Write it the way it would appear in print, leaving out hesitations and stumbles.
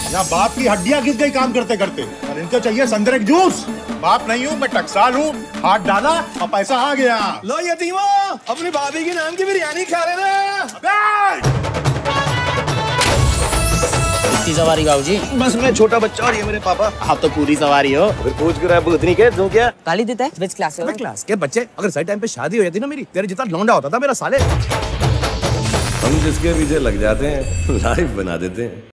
यहाँ बाप की हड्डियां घिस गई काम करते करते, और इनको चाहिए संतरे जूस। बाप नहीं हूँ मैं, टकसाल हूँ। हाथ डाला और पैसा आ गया। लो यतीमो, अपनी भाभी के नाम की बिरयानी खा लेना। कितनी सवारी बाबू जी? बस मैं छोटा बच्चा और ये मेरे पापा। आप तो पूरी सवारी हो। फिर पूछ कर रहा है के तू क्या गाली देता है? विच क्लास है? क्लास के बच्चे। अगर सही टाइम पे शादी हो जाती ना मेरी, तेरे जितना लौंडा होता था मेरा साले। हम जिसके पीछे लग जाते हैं लाइफ बना देते हैं।